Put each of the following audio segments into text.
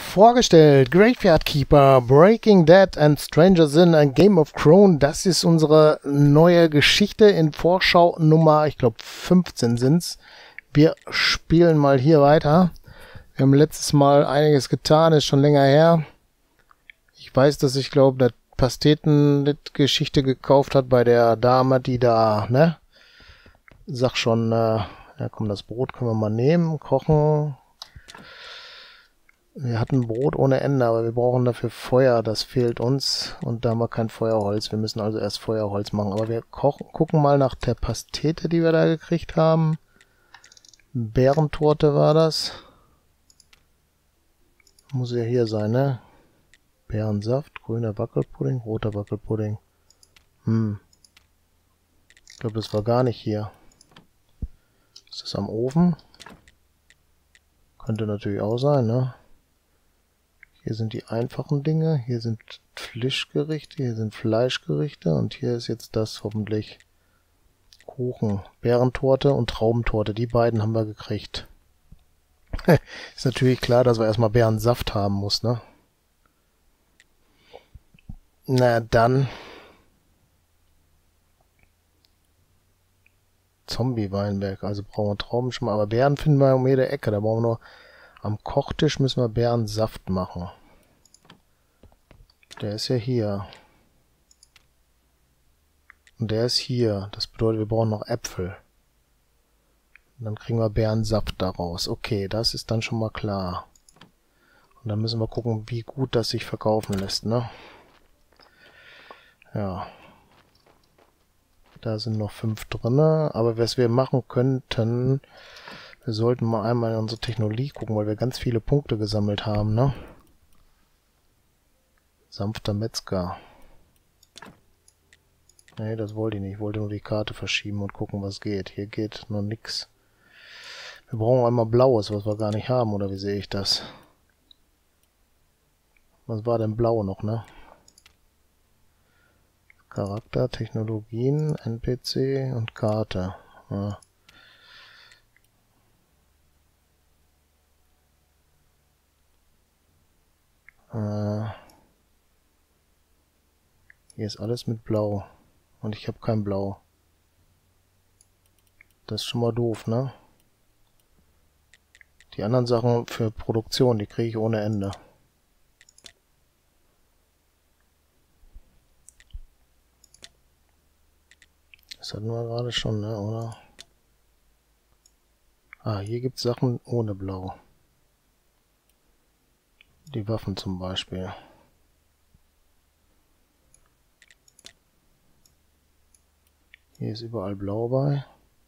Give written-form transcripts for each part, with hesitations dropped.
vorgestellt. Graveyard Keeper, Breaking Dead and Stranger Sin, ein Game of Thrones. Das ist unsere neue Geschichte in Vorschau Nummer, ich glaube 15 sind's. Wir spielen mal hier weiter. Wir haben letztes Mal einiges getan, ist schon länger her. Ich weiß, dass ich glaube, eine Pasteten-Geschichte gekauft hat bei der Dame, die da, ne? Sag schon, ja komm, das Brot können wir mal nehmen, kochen. Wir hatten Brot ohne Ende, aber wir brauchen dafür Feuer, das fehlt uns. Und da haben wir kein Feuerholz, wir müssen also erst Feuerholz machen. Aber wir gucken mal nach der Pastete, die wir da gekriegt haben. Bärentorte war das. Muss ja hier sein, ne? Bärensaft, grüner Wackelpudding, roter Wackelpudding. Ich glaube, das war gar nicht hier. Ist das am Ofen? Könnte natürlich auch sein, ne? Hier sind die einfachen Dinge, hier sind Fischgerichte, hier sind Fleischgerichte und hier ist jetzt das hoffentlich Kuchen, Bärentorte und Traubentorte. Die beiden haben wir gekriegt. Ist natürlich klar, dass wir erstmal Bärensaft haben muss, ne? Na dann. Zombie-Weinberg, also brauchen wir Traubenschmarrn, aber Beeren finden wir um jede Ecke, da brauchen wir nur, am Kochtisch müssen wir Beerensaft machen. Der ist ja hier. Und der ist hier, das bedeutet, wir brauchen noch Äpfel. Und dann kriegen wir Beerensaft daraus. Okay, das ist dann schon mal klar. Und dann müssen wir gucken, wie gut das sich verkaufen lässt, ne? Ja. Da sind noch 5 drinne, aber was wir machen könnten, wir sollten mal einmal in unsere Technologie gucken, weil wir ganz viele Punkte gesammelt haben, ne? Sanfter Metzger. Nee, das wollte ich nicht. Ich wollte nur die Karte verschieben und gucken, was geht. Hier geht noch nix. Wir brauchen einmal Blaues, was wir gar nicht haben, oder wie sehe ich das? Was war denn blau noch, ne? Charakter, Technologien, NPC und Karte. Ja. Hier ist alles mit Blau. Und ich habe kein Blau. Das ist schon mal doof, ne? Die anderen Sachen für Produktion, die kriege ich ohne Ende. Das hatten wir gerade schon, ne, oder? Ah, hier gibt es Sachen ohne Blau. Die Waffen zum Beispiel. Hier ist überall Blau bei.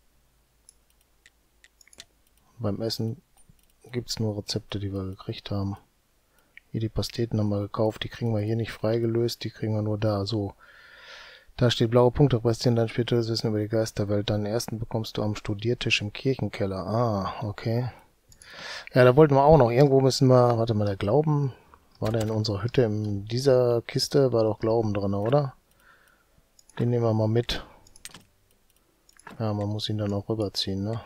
Beim Essen gibt es nur Rezepte, die wir gekriegt haben. Hier die Pasteten haben wir gekauft, die kriegen wir hier nicht freigelöst, die kriegen wir nur da. So. Da steht blaue Punkte, präsentieren dein späteres Wissen über die Geisterwelt. Deinen ersten bekommst du am Studiertisch im Kirchenkeller. Ah, okay. Ja, da wollten wir auch noch. Irgendwo müssen wir, warte mal, der Glauben, war der in unserer Hütte, in dieser Kiste war doch Glauben drin, oder? Den nehmen wir mal mit. Ja, man muss ihn dann auch rüberziehen, ne?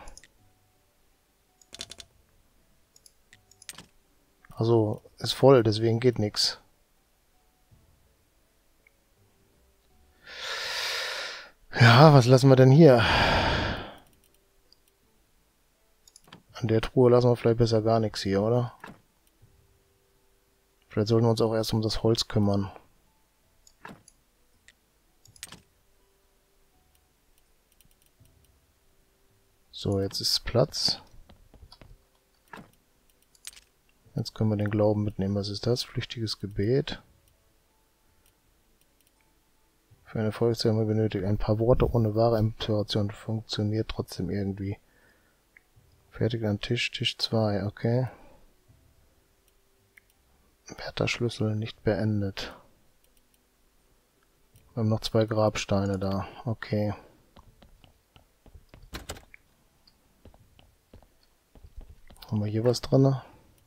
Also, ist voll, deswegen geht nichts. Ja, was lassen wir denn hier? An der Truhe lassen wir vielleicht besser gar nichts hier, oder? Vielleicht sollten wir uns auch erst um das Holz kümmern. So, jetzt ist Platz. Jetzt können wir den Glauben mitnehmen. Was ist das? Flüchtiges Gebet. Für eine Volkszählung benötigt ein paar Worte ohne wahre Inspiration. Funktioniert trotzdem irgendwie. Fertig an Tisch, Tisch 2, okay. Wärterschlüssel nicht beendet. Wir haben noch 2 Grabsteine da, okay. Haben wir hier was drin?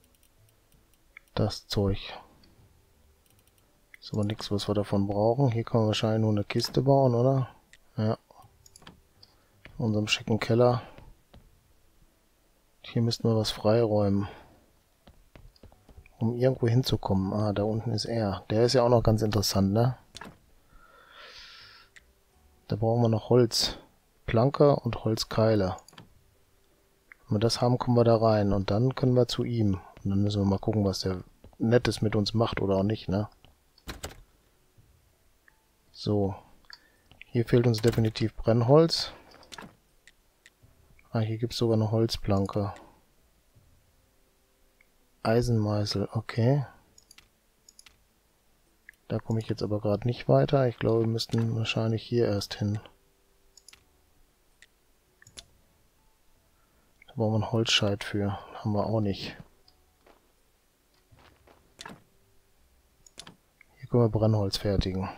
Das Zeug. Ist aber nichts, was wir davon brauchen. Hier können wir wahrscheinlich nur eine Kiste bauen, oder? Ja. In unserem schicken Keller. Hier müssten wir was freiräumen. Um irgendwo hinzukommen. Ah, da unten ist er. Der ist ja auch noch ganz interessant, ne? Da brauchen wir noch Holzplanke und Holzkeile. Wenn wir das haben, kommen wir da rein. Und dann können wir zu ihm. Und dann müssen wir mal gucken, was der Nettes mit uns macht oder auch nicht, ne? So. Hier fehlt uns definitiv Brennholz. Ah, hier gibt es sogar eine Holzplanke. Eisenmeißel, okay. Da komme ich jetzt aber gerade nicht weiter. Ich glaube, wir müssten wahrscheinlich hier erst hin. Da brauchen wir einen Holzscheit für. Haben wir auch nicht. Hier können wir Brennholz fertigen.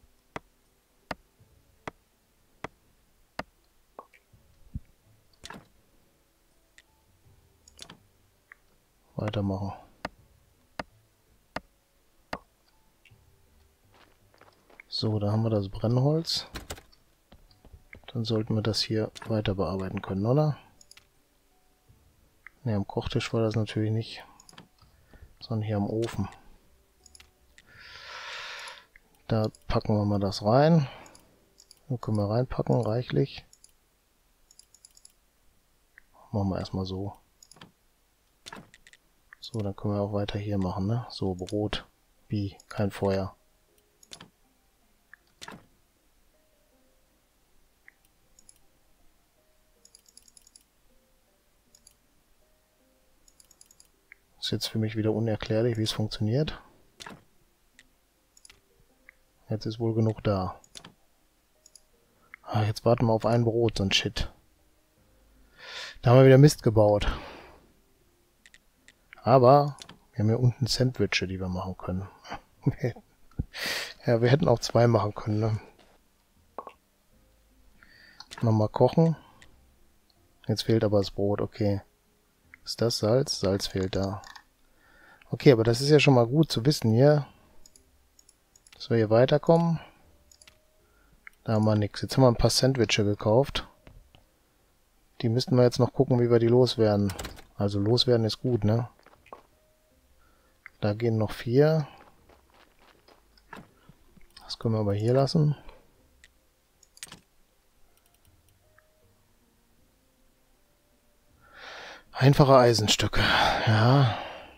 Weitermachen. So, da haben wir das Brennholz. Dann sollten wir das hier weiter bearbeiten können, oder? Ne, am Kochtisch war das natürlich nicht, sondern hier am Ofen. Da packen wir mal das rein. Da können wir reinpacken, reichlich. Machen wir erstmal so. So, dann können wir auch weiter hier machen, ne? So, Brot. Wie? Kein Feuer. Ist jetzt für mich wieder unerklärlich, wie es funktioniert. Jetzt ist wohl genug da. Ah, jetzt warten wir auf ein Brot, so ein Shit. Da haben wir wieder Mist gebaut. Aber wir haben hier unten Sandwiche, die wir machen können. Ja, wir hätten auch 2 machen können, ne? Nochmal kochen. Jetzt fehlt aber das Brot, okay. Ist das Salz? Salz fehlt da. Okay, aber das ist ja schon mal gut zu wissen hier. Dass wir hier weiterkommen. Da haben wir nichts. Jetzt haben wir ein paar Sandwiche gekauft. Die müssten wir jetzt noch gucken, wie wir die loswerden. Also loswerden ist gut, ne? Da gehen noch 4. Das können wir aber hier lassen. Einfache Eisenstücke. Ja.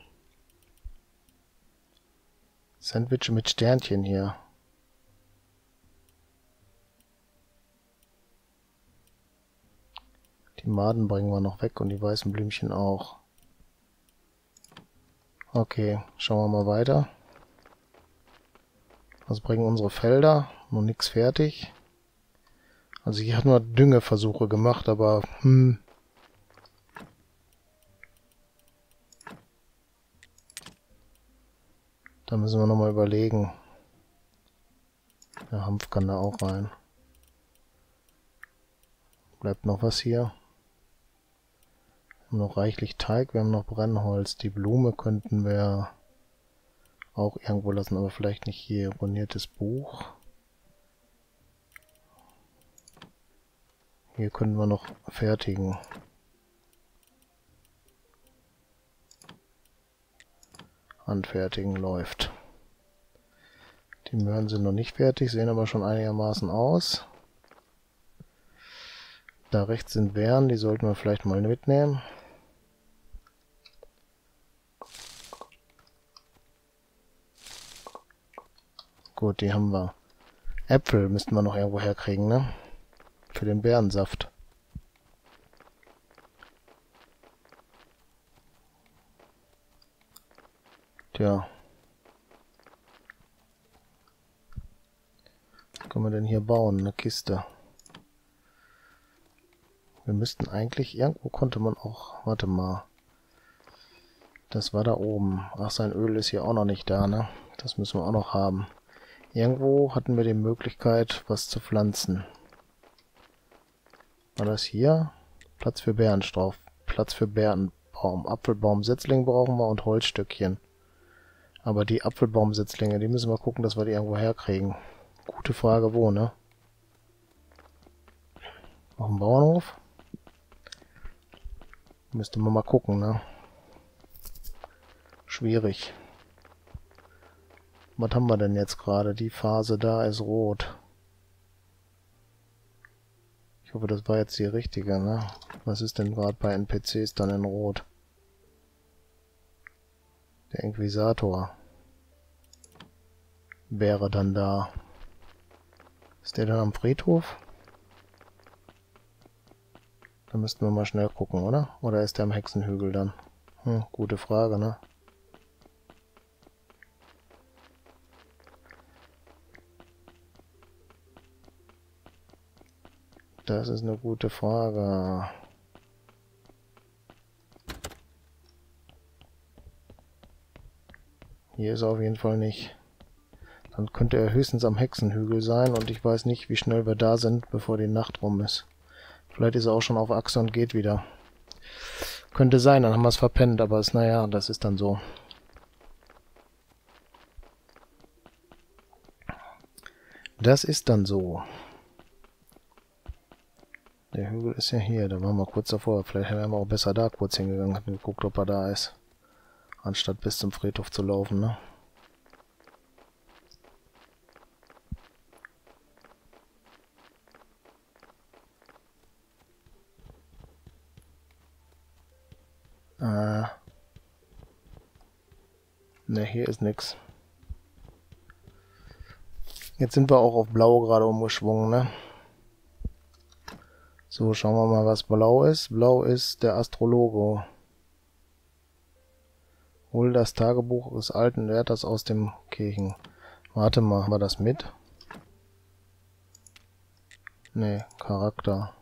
Sandwich mit Sternchen hier. Die Maden bringen wir noch weg und die weißen Blümchen auch. Okay, schauen wir mal weiter. Was bringen unsere Felder? Noch nichts fertig. Also hier hat man Düngeversuche gemacht, aber da müssen wir nochmal überlegen. Der Hanf kann da auch rein. Bleibt noch was hier? Wir haben noch reichlich Teig, wir haben noch Brennholz. Die Blume könnten wir auch irgendwo lassen, aber vielleicht nicht hier. Rundiertes Buch. Hier können wir noch fertigen. Anfertigen läuft. Die Möhren sind noch nicht fertig, sehen aber schon einigermaßen aus. Da rechts sind Beeren, die sollten wir vielleicht mal mitnehmen. Gut, die haben wir. Äpfel müssten wir noch irgendwo herkriegen, ne? Für den Beerensaft. Tja. Was können wir denn hier bauen? Eine Kiste. Wir müssten eigentlich... Irgendwo konnte man auch... Warte mal. Das war da oben. Ach, sein Öl ist hier auch noch nicht da, ne? Das müssen wir auch noch haben. Irgendwo hatten wir die Möglichkeit, was zu pflanzen. War das hier? Platz für Beerenstrauch. Platz für Beerenbaum. Apfelbaumsetzling brauchen wir und Holzstückchen. Aber die Apfelbaumsetzlinge, die müssen wir gucken, dass wir die irgendwo herkriegen. Gute Frage, wo, ne? Auf dem Bauernhof? Müsste man mal gucken, ne? Schwierig. Was haben wir denn jetzt gerade? Die Phase da ist rot. Ich hoffe, das war jetzt die richtige, ne? Was ist denn gerade bei NPCs dann in rot? Der Inquisitor wäre dann da. Ist der dann am Friedhof? Da müssten wir mal schnell gucken, oder? Oder ist der am Hexenhügel dann? Gute Frage, ne? Das ist eine gute Frage. Hier ist er auf jeden Fall nicht. Dann könnte er höchstens am Hexenhügel sein und ich weiß nicht, wie schnell wir da sind, bevor die Nacht rum ist. Vielleicht ist er auch schon auf Achse und geht wieder. Könnte sein, dann haben wir es verpennt, aber ist, naja, das ist dann so. Das ist dann so. Der Hügel ist ja hier, da waren wir kurz davor. Vielleicht wären wir auch besser da kurz hingegangen, hätten geguckt, ob er da ist. Anstatt bis zum Friedhof zu laufen, ne? Ne, hier ist nix. Jetzt sind wir auch auf Blau gerade umgeschwungen, ne? So, schauen wir mal, was Blau ist. Blau ist der Astrologe. Hol das Tagebuch des alten Wärters aus dem Kirchen. Warte mal, haben wir das mit? Ne, Charakter.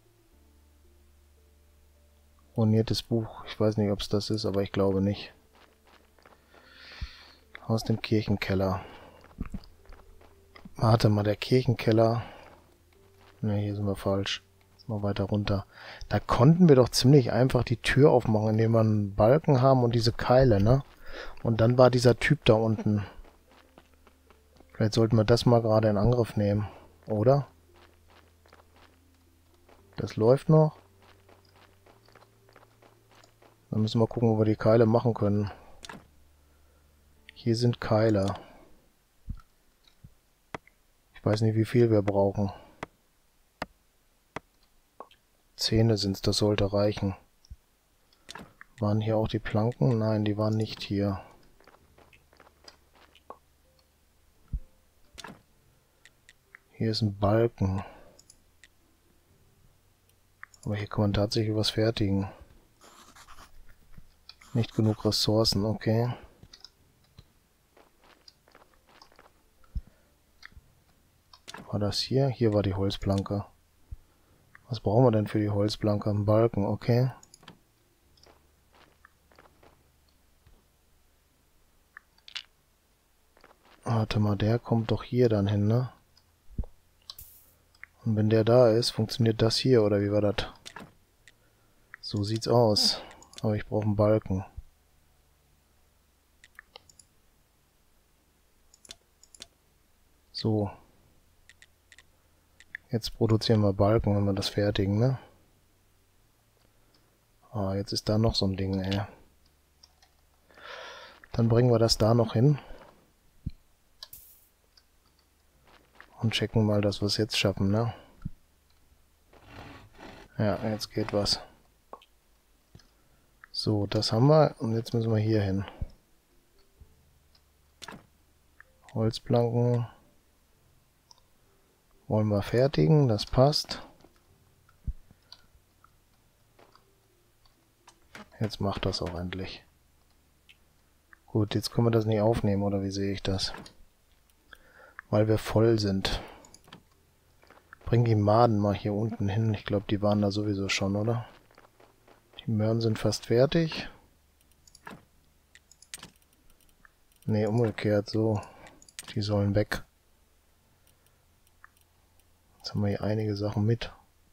Ruiniertes Buch. Ich weiß nicht, ob es das ist, aber ich glaube nicht. Aus dem Kirchenkeller. Warte mal, der Kirchenkeller. Ne, hier sind wir falsch. Mal weiter runter. Da konnten wir doch ziemlich einfach die Tür aufmachen, indem wir einen Balken haben und diese Keile, ne? Und dann war dieser Typ da unten. Vielleicht sollten wir das mal gerade in Angriff nehmen, oder? Das läuft noch. Dann müssen wir gucken, wo wir die Keile machen können. Hier sind Keile. Ich weiß nicht, wie viel wir brauchen. 10 sind's, das sollte reichen. Waren hier auch die Planken? Nein, die waren nicht hier. Hier ist ein Balken. Aber hier kann man tatsächlich was fertigen. Nicht genug Ressourcen, okay. War das hier? Hier war die Holzplanke. Was brauchen wir denn für die Holzplanke? Ein Balken, okay. Warte mal, der kommt doch hier dann hin, ne? Und wenn der da ist, funktioniert das hier, oder wie war das? So sieht's aus. Aber ich brauche einen Balken. So. Jetzt produzieren wir Balken, wenn wir das fertigen, ne? Ah, jetzt ist da noch so ein Ding, ey. Dann bringen wir das da noch hin. Und checken mal, dass wir es jetzt schaffen, ne? Ja, jetzt geht was. So, das haben wir. Und jetzt müssen wir hier hin. Holzplanken. Wollen wir fertigen, das passt. Jetzt macht das auch endlich. Gut, jetzt können wir das nicht aufnehmen, oder wie sehe ich das? Weil wir voll sind. Bring die Maden mal hier unten hin. Ich glaube, die waren da sowieso schon, oder? Die Möhren sind fast fertig. Ne, umgekehrt, so. Die sollen weg. Jetzt haben wir hier einige Sachen mit.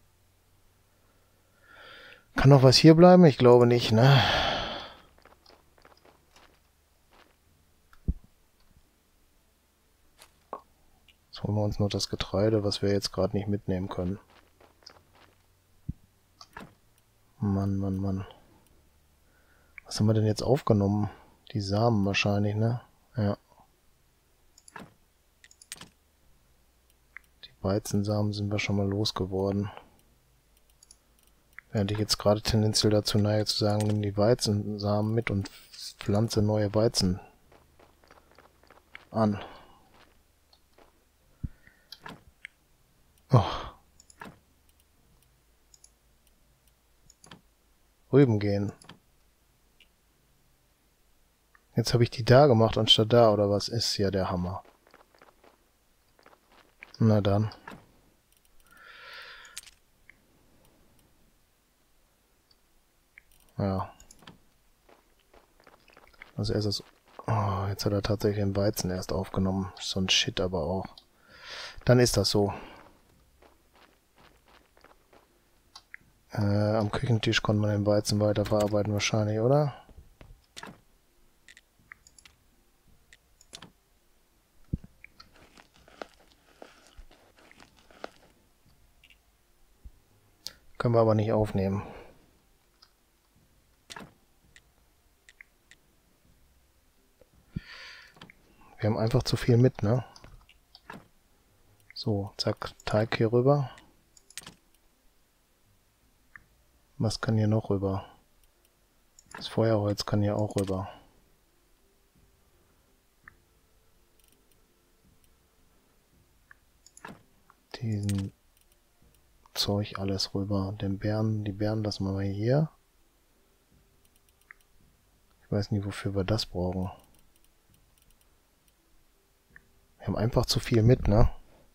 Kann noch was hier bleiben? Ich glaube nicht, ne? Jetzt holen wir uns noch das Getreide, was wir jetzt gerade nicht mitnehmen können. Mann, Mann, Mann. Was haben wir denn jetzt aufgenommen? Die Samen wahrscheinlich, ne? Ja. Weizensamen sind wir schon mal losgeworden. Während ich jetzt gerade tendenziell dazu neige zu sagen, nimm die Weizensamen mit und pflanze neue Weizen an. Oh. Rüben gehen. Jetzt habe ich die da gemacht anstatt da, oder was? Ist ja der Hammer. Na dann. Ja. Als erstes... Oh, jetzt hat er tatsächlich den Weizen erst aufgenommen. So ein Shit aber auch. Dann ist das so. Am Küchentisch konnte man den Weizen weiterverarbeiten wahrscheinlich, oder? Können wir aber nicht aufnehmen. Wir haben einfach zu viel mit, ne? So, zack, Teig hier rüber. Was kann hier noch rüber? Das Feuerholz kann hier auch rüber. Diesen Zeug alles rüber. Die Beeren lassen wir mal hier. Ich weiß nicht, wofür wir das brauchen. Wir haben einfach zu viel mit, ne?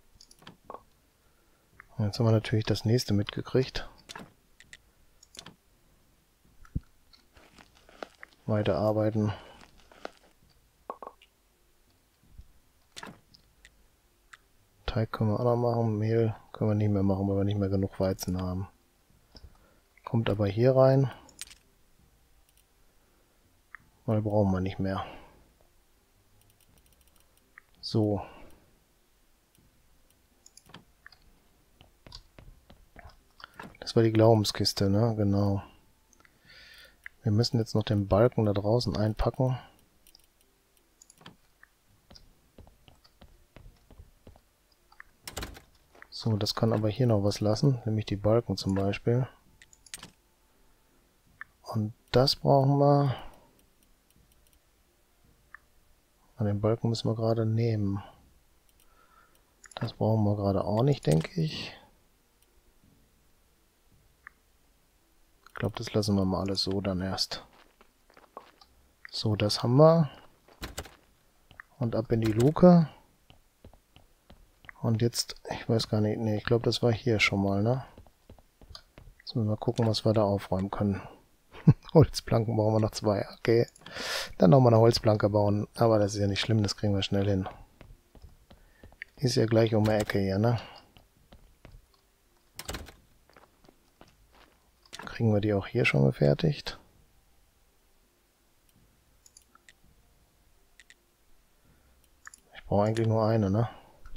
Und jetzt haben wir natürlich das nächste mitgekriegt. Weiterarbeiten. Teig können wir auch noch machen. Mehl können wir nicht mehr machen, weil wir nicht mehr genug Weizen haben. Kommt aber hier rein. Weil brauchen wir nicht mehr. So. Das war die Glaubenskiste, ne? Genau. Wir müssen jetzt noch den Balken da draußen einpacken. So, das kann aber hier noch was lassen, nämlich die Balken zum Beispiel. Und das brauchen wir. An den Balken müssen wir gerade nehmen. Das brauchen wir gerade auch nicht, denke ich. Ich glaube, das lassen wir mal alles so dann erst. So, das haben wir. Und ab in die Luke. Und jetzt, ich weiß gar nicht, ne, ich glaube, das war hier schon mal, ne? Jetzt müssen wir gucken, was wir da aufräumen können. Holzplanken brauchen wir noch 2, okay. Dann nochmal eine Holzplanke bauen, aber das ist ja nicht schlimm, das kriegen wir schnell hin. Ist ja gleich um die Ecke hier, ne? Kriegen wir die auch hier schon gefertigt? Ich brauche eigentlich nur eine, ne?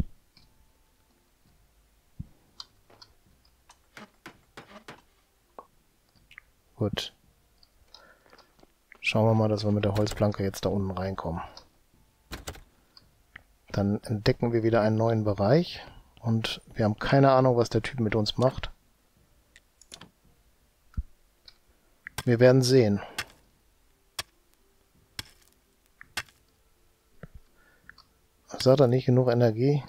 Gut. Schauen wir mal, dass wir mit der Holzplanke jetzt da unten reinkommen. Dann entdecken wir wieder einen neuen Bereich. Und wir haben keine Ahnung, was der Typ mit uns macht. Wir werden sehen. Was hat er, nicht genug Energie?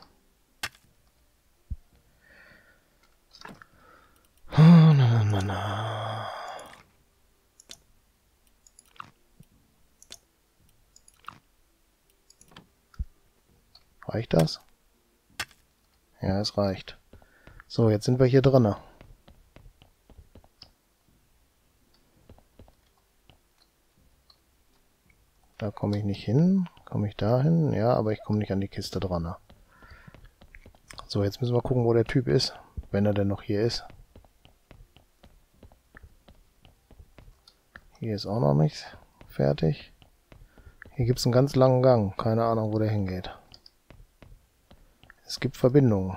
Na, na, na, na. Reicht das? Ja, es reicht. So, jetzt sind wir hier drin. Da komme ich nicht hin. Komme ich da hin? Ja, aber ich komme nicht an die Kiste dran. So, jetzt müssen wir gucken, wo der Typ ist. Wenn er denn noch hier ist. Hier ist auch noch nichts fertig. Hier gibt es einen ganz langen Gang. Keine Ahnung, wo der hingeht. Es gibt Verbindungen.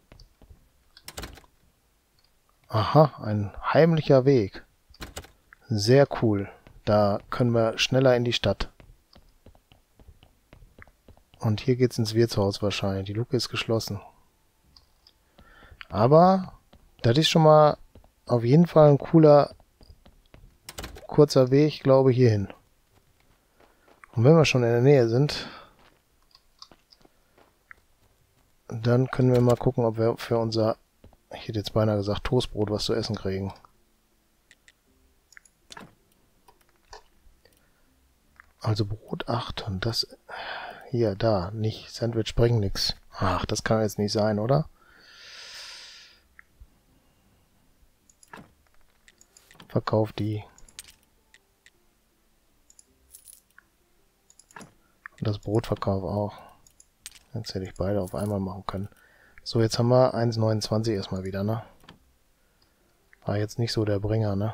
Aha, ein heimlicher Weg. Sehr cool. Da können wir schneller in die Stadt. Und hier geht's ins Wirtshaus wahrscheinlich. Die Luke ist geschlossen. Aber das ist schon mal auf jeden Fall ein cooler, kurzer Weg, glaube ich, hierhin. Und wenn wir schon in der Nähe sind, dann können wir mal gucken, ob wir für unser, ich hätte jetzt beinahe gesagt, Toastbrot was zu essen kriegen. Also Brot 8 und das hier, da, nicht. Sandwich bringt nichts. Ach, das kann jetzt nicht sein, oder? Verkauf die. Und das Brotverkauf auch. Jetzt hätte ich beide auf einmal machen können. So, jetzt haben wir 1,29 erstmal wieder, ne? War jetzt nicht so der Bringer, ne?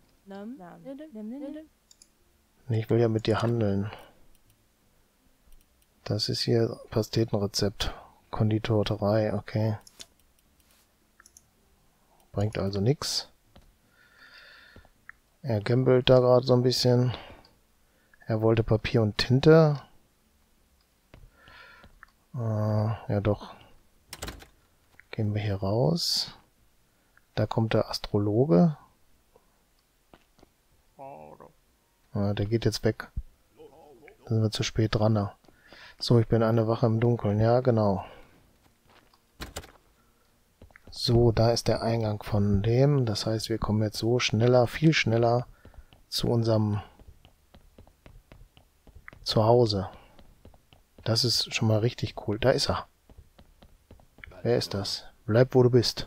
Nee, ich will ja mit dir handeln. Das ist hier Pastetenrezept. Konditorei, okay. Bringt also nichts. Er gambelt da gerade so ein bisschen. Er wollte Papier und Tinte. Ja doch. Gehen wir hier raus. Da kommt der Astrologe. Der geht jetzt weg. Da sind wir zu spät dran. Ne? So, ich bin eine Wache im Dunkeln. Ja, genau. So, da ist der Eingang von dem. Das heißt, wir kommen jetzt so schneller, viel schneller zu unserem Zuhause. Das ist schon mal richtig cool. Da ist er. Wer ist das? Bleib, wo du bist.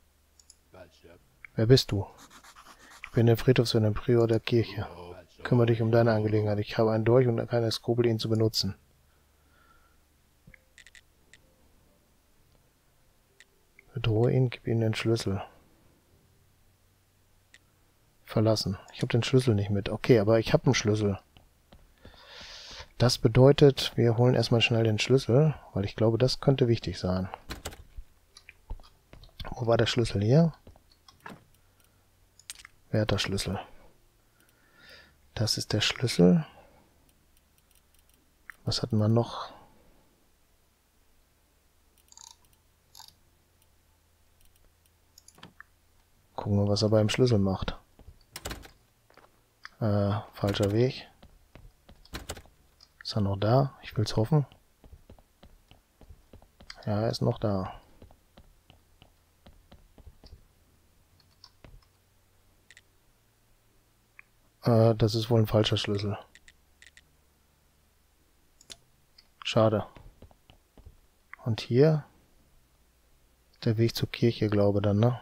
Wer bist du? Ich bin der Friedhofswirt und Prior der Kirche. Kümmere dich um deine Angelegenheit. Ich habe einen Dolch und keine Skrupel, ihn zu benutzen. Bedrohe ihn, gib ihm den Schlüssel. Verlassen. Ich habe den Schlüssel nicht mit. Okay, aber ich habe einen Schlüssel. Das bedeutet, wir holen erstmal schnell den Schlüssel, weil ich glaube, das könnte wichtig sein. Wo war der Schlüssel hier? Wer hat der Schlüssel? Das ist der Schlüssel. Was hatten wir noch? Gucken wir, was er beim Schlüssel macht. Falscher Weg. Ist er noch da? Ich will's hoffen. Ja, er ist noch da. Das ist wohl ein falscher Schlüssel. Schade. Und hier ist der Weg zur Kirche, glaube ich dann, ne?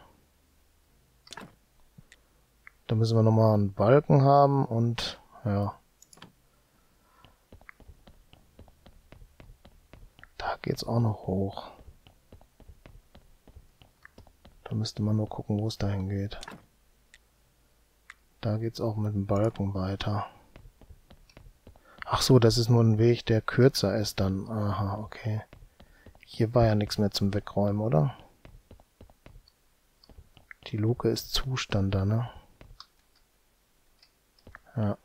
Da müssen wir nochmal einen Balken haben und, ja. Da geht's auch noch hoch. Da müsste man nur gucken, wo es dahin geht. Da geht's auch mit dem Balken weiter. Ach so, das ist nur ein Weg, der kürzer ist dann. Aha, okay. Hier war ja nichts mehr zum Wegräumen, oder? Die Luke ist Zustand da, ne? Ja.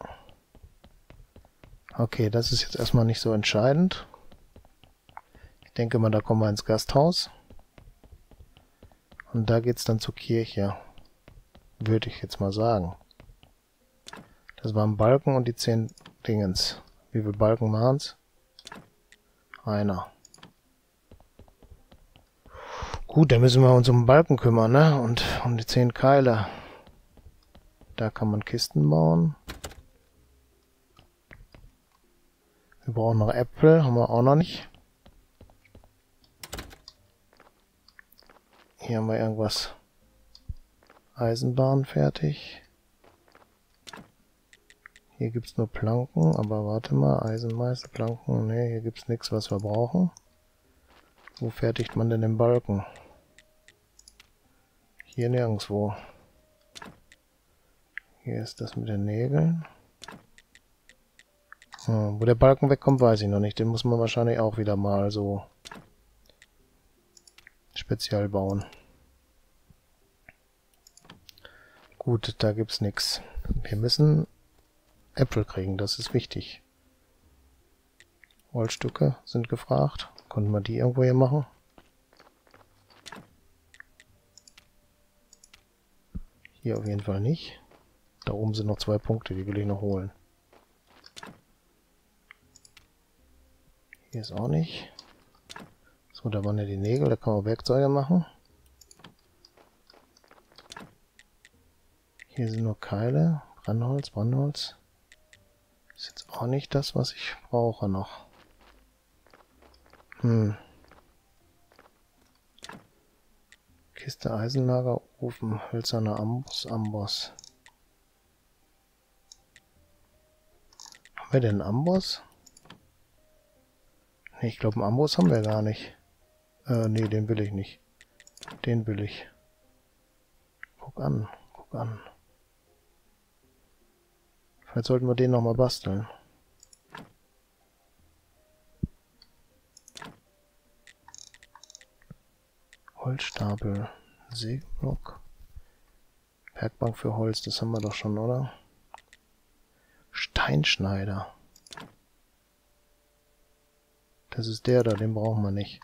Okay, das ist jetzt erstmal nicht so entscheidend. Ich denke mal, da kommen wir ins Gasthaus. Und da geht's dann zur Kirche. Würde ich jetzt mal sagen. Das waren Balken und die 10 Dingens. Wie viele Balken waren's? Einer. Gut, dann müssen wir uns um den Balken kümmern, ne? Und um die 10 Keile. Da kann man Kisten bauen. Wir brauchen noch Äpfel, haben wir auch noch nicht. Hier haben wir irgendwas. Eisenbahn fertig. Hier gibt es nur Planken, aber warte mal, Eisenmeißel, Planken, ne, hier gibt es nichts, was wir brauchen. Wo fertigt man denn den Balken? Hier nirgendwo. Hier ist das mit den Nägeln. Wo der Balken wegkommt, weiß ich noch nicht. Den muss man wahrscheinlich auch wieder mal so speziell bauen. Gut, da gibt's nichts. Wir müssen Äpfel kriegen, das ist wichtig. Holzstücke sind gefragt. Konnten wir die irgendwo hier machen? Hier auf jeden Fall nicht. Da oben sind noch 2 Punkte, die will ich noch holen. Hier ist auch nicht. So, da waren ja die Nägel, da kann man Werkzeuge machen. Hier sind nur Keile, Brennholz. Ist jetzt auch nicht das, was ich brauche noch. Kiste, Eisenlager, Ofen, hölzerner Amboss. Haben wir denn einen Amboss? Nee, ich glaube, einen Amboss haben wir gar nicht. Nee, den will ich nicht. Den will ich. Guck an. Vielleicht sollten wir den nochmal basteln. Holzstapel, Sägeblock, Werkbank für Holz, das haben wir doch schon, oder? Steinschneider. Das ist der da, den brauchen wir nicht.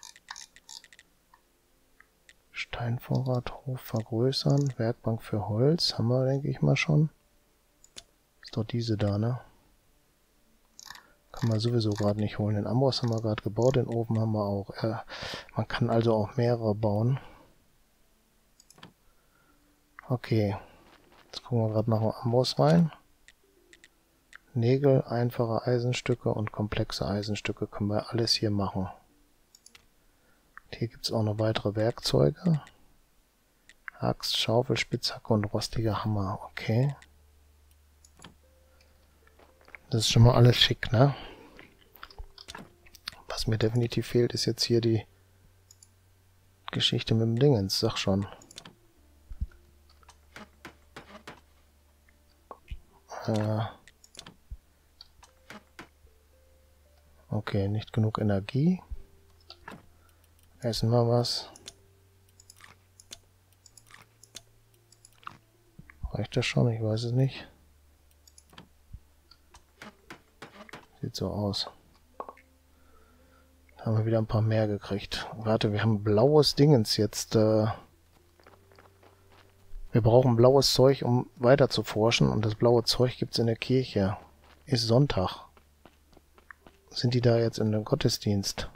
Steinvorrat, Hof vergrößern, Werkbank für Holz, haben wir, denke ich mal, schon. Ist doch diese da, ne? Kann man sowieso gerade nicht holen. Den Amboss haben wir gerade gebaut, den Ofen haben wir auch. Man kann also auch mehrere bauen. Okay. Jetzt gucken wir gerade nach dem Amboss rein. Nägel, einfache Eisenstücke und komplexe Eisenstücke können wir alles hier machen. Und hier gibt es auch noch weitere Werkzeuge. Axt, Schaufel, Spitzhacke und rostiger Hammer. Okay. Das ist schon mal alles schick, ne? Was mir definitiv fehlt, ist jetzt hier die Geschichte mit dem Dingens, sag schon. Okay, nicht genug Energie. Essen wir was. Reicht das schon? Ich weiß es nicht. Sieht so aus. Da haben wir wieder ein paar mehr gekriegt. Warte, wir haben blaues Dingens jetzt. Wir brauchen blaues Zeug, um weiter zu forschen. Und das blaue Zeug gibt es in der Kirche. Ist Sonntag. Sind die da jetzt in dem Gottesdienst?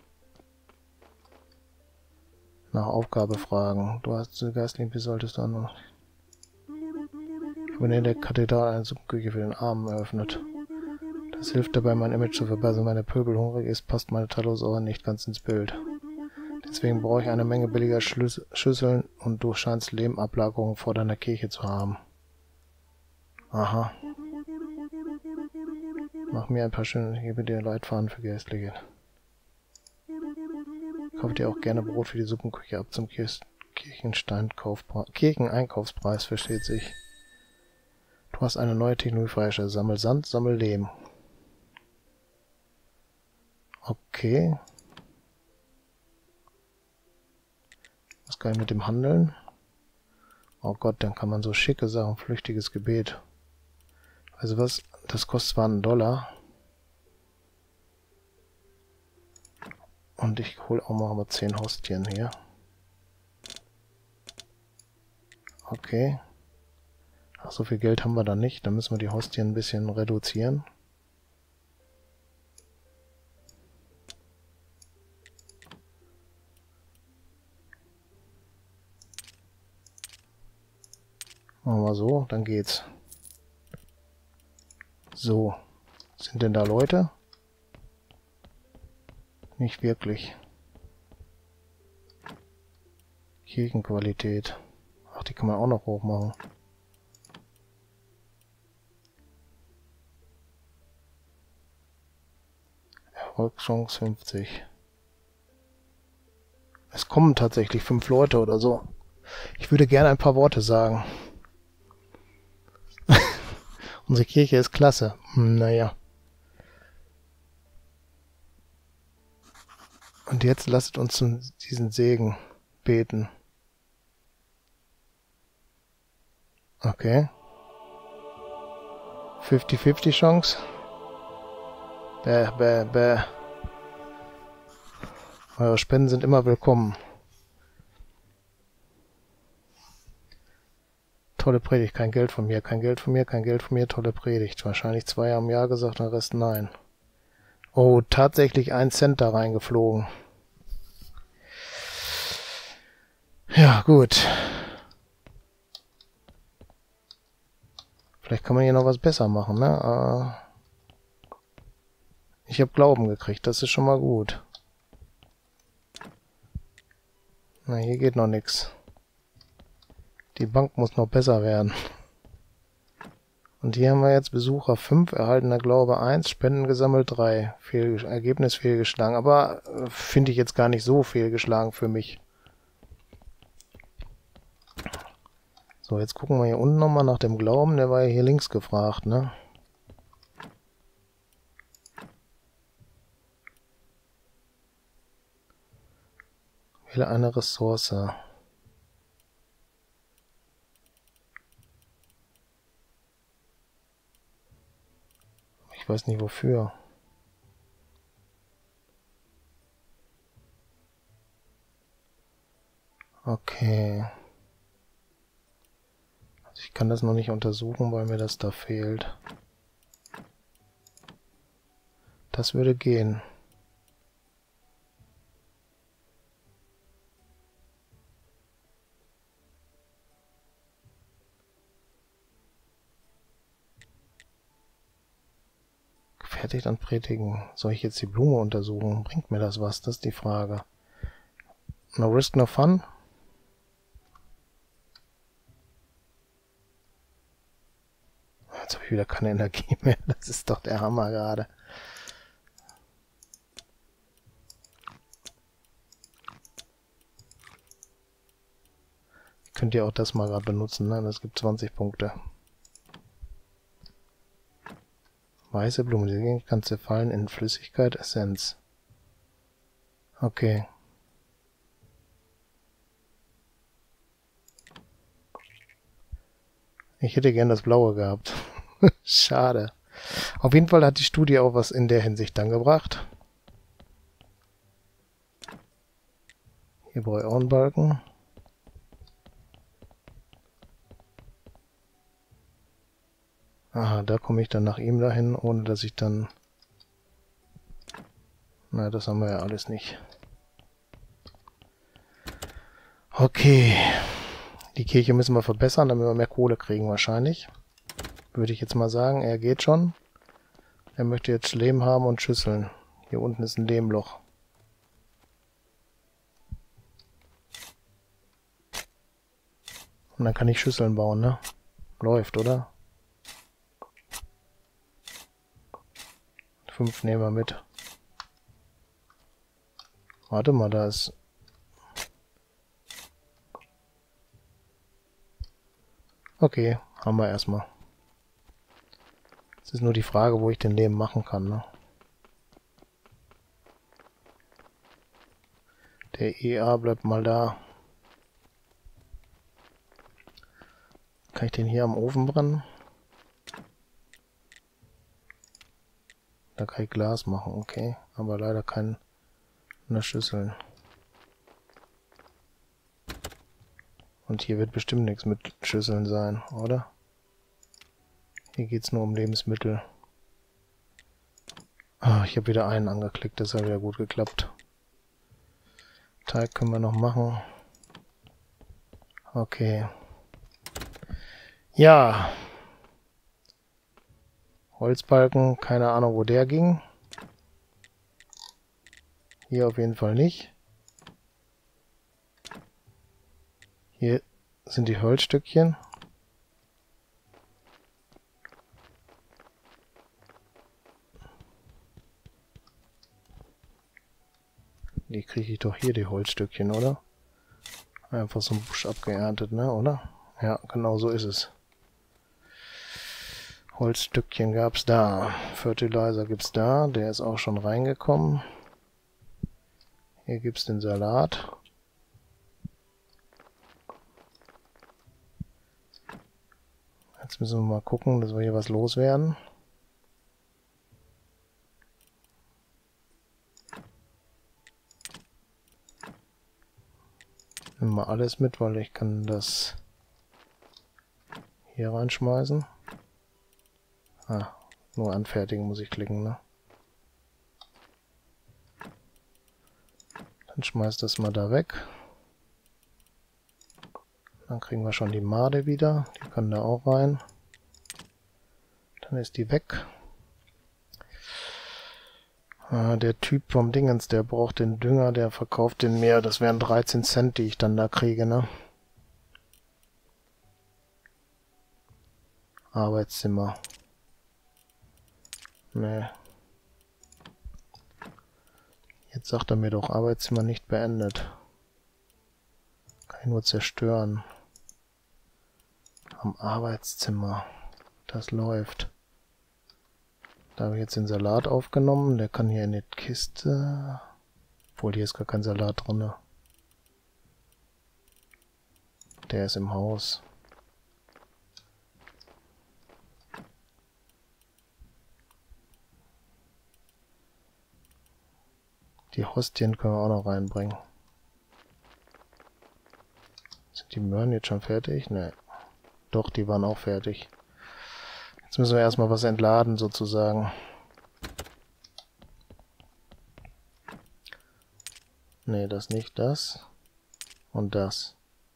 Nach Aufgabe fragen. Du hast geistlich, wie solltest du an... Ich bin in der Kathedrale eine Suppenküche für den Armen eröffnet. Das hilft dabei, mein Image zu verbessern. Wenn der Pöbel hungrig ist, passt meine Talosauer nicht ganz ins Bild. Deswegen brauche ich eine Menge billiger Schüsseln und du scheinst Lehmablagerungen vor deiner Kirche zu haben. Aha. Mach mir ein paar schöne, ich gebe dir Leitfaden für Geistliche. Kauf dir auch gerne Brot für die Suppenküche ab zum Kircheneinkaufspreis, versteht sich. Du hast eine neue Technologie freigestellt. Sammel Sand, sammel Lehm. Okay. Was kann ich mit dem handeln? Oh Gott, dann kann man so schicke Sachen, flüchtiges Gebet. Also was, das kostet zwar $1. Und ich hole auch mal 10 Hostien hier. Okay. Ach, so viel Geld haben wir da nicht. Dann müssen wir die Hostien ein bisschen reduzieren. Machen wir so, dann geht's. So. Sind denn da Leute? Nicht wirklich. Kirchenqualität. Ach, die kann man auch noch hoch machen. Erfolgschance 50. Es kommen tatsächlich 5 Leute oder so. Ich würde gerne ein paar Worte sagen. Unsere Kirche ist klasse. Naja. Und jetzt lasst uns diesen Segen beten. Okay. 50-50 Chance. Bäh. Eure Spenden sind immer willkommen. Tolle Predigt, kein Geld von mir, kein Geld von mir, kein Geld von mir, tolle Predigt. Wahrscheinlich 2 haben Ja gesagt, der Rest nein. Oh, tatsächlich 1 Cent da reingeflogen. Ja, gut. Vielleicht kann man hier noch was besser machen, ne? Ich habe Glauben gekriegt, das ist schon mal gut. Na, hier geht noch nichts. Die Bank muss noch besser werden. Und hier haben wir jetzt Besucher 5, erhaltener Glaube 1, Spenden gesammelt 3, Ergebnis fehlgeschlagen. Aber finde ich jetzt gar nicht so fehlgeschlagen für mich. So, jetzt gucken wir hier unten nochmal nach dem Glauben. Der war ja hier links gefragt, ne? Wähle eine Ressource. Ich weiß nicht wofür. Okay. Also ich kann das noch nicht untersuchen, weil mir das da fehlt. Das würde gehen. Gefertigt an Predigen. Soll ich jetzt die Blume untersuchen? Bringt mir das was? Das ist die Frage. No risk, no fun? Jetzt habe ich wieder keine Energie mehr. Das ist doch der Hammer gerade. Könnt ihr auch das mal gerade benutzen, ne? Das gibt 20 Punkte. Weiße Blume, die kann zerfallen in Flüssigkeit, Essenz. Okay. Ich hätte gern das Blaue gehabt. Schade. Auf jeden Fall hat die Studie auch was in der Hinsicht dann gebracht. Hier brauche ich auch einen Balken. Aha, da komme ich dann nach ihm dahin, ohne dass ich dann... Na, das haben wir ja alles nicht. Okay. Die Kirche müssen wir verbessern, damit wir mehr Kohle kriegen wahrscheinlich. Würde ich jetzt mal sagen, er geht schon. Er möchte jetzt Lehm haben und Schüsseln. Hier unten ist ein Lehmloch. Und dann kann ich Schüsseln bauen, ne? Läuft, oder? 5 nehmen wir mit. Warte mal, da ist... Okay, haben wir erstmal. Es ist nur die Frage, wo ich den Lehm machen kann, ne? Der EA bleibt mal da. Kann ich den hier am Ofen brennen? Da kann ich Glas machen, okay. Aber leider keine Schüsseln. Und hier wird bestimmt nichts mit Schüsseln sein, oder? Hier geht es nur um Lebensmittel. Ah, ich habe wieder einen angeklickt, das hat wieder gut geklappt. Teig können wir noch machen. Okay. Ja. Holzbalken, keine Ahnung, wo der ging. Hier auf jeden Fall nicht. Hier sind die Holzstückchen. Die kriege ich doch hier, die Holzstückchen, oder? Einfach so ein Busch abgeerntet, ne, oder? Ja, genau so ist es. Holzstückchen gab es da. Fertilizer gibt es da. Der ist auch schon reingekommen. Hier gibt es den Salat. Jetzt müssen wir mal gucken, dass wir hier was loswerden. Nehmen wir alles mit, weil ich kann das hier reinschmeißen. Ah, nur anfertigen muss ich klicken, ne? Dann schmeißt das mal da weg. Dann kriegen wir schon die Made wieder. Die kann da auch rein. Dann ist die weg. Der Typ vom Dingens, der braucht den Dünger, der verkauft den mehr. Das wären 13 Cent, die ich dann da kriege, ne? Arbeitszimmer. Nee. Jetzt sagt er mir doch, Arbeitszimmer nicht beendet. Kann ich nur zerstören. Am Arbeitszimmer. Das läuft. Da habe ich jetzt den Salat aufgenommen. Der kann hier in die Kiste. Obwohl, hier ist gar kein Salat drin. Der ist im Haus. Die Hostien können wir auch noch reinbringen. Sind die Möhren jetzt schon fertig? Ne. Doch, die waren auch fertig. Jetzt müssen wir erstmal was entladen, sozusagen. Ne, das nicht, das. Und das.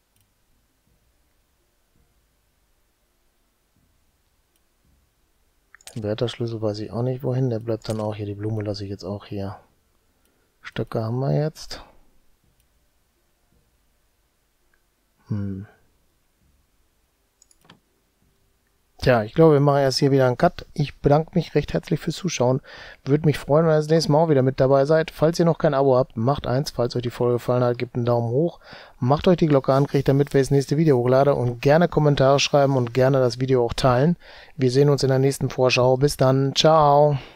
Den Wärterschlüssel weiß ich auch nicht wohin. Der bleibt dann auch hier. Die Blume lasse ich jetzt auch hier. Stöcke haben wir jetzt. Tja, ich glaube, wir machen erst hier wieder einen Cut. Ich bedanke mich recht herzlich fürs Zuschauen. Würde mich freuen, wenn ihr das nächste Mal auch wieder mit dabei seid. Falls ihr noch kein Abo habt, macht eins. Falls euch die Folge gefallen hat, gebt einen Daumen hoch. Macht euch die Glocke an, kriegt damit, wenn ich das nächste Video hochlade. Und gerne Kommentare schreiben und gerne das Video auch teilen. Wir sehen uns in der nächsten Vorschau. Bis dann. Ciao.